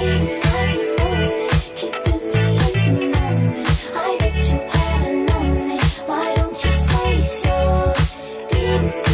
nights and mornings, keeping me in the moment. I bet you haven't known it. Why don't you say so? Deep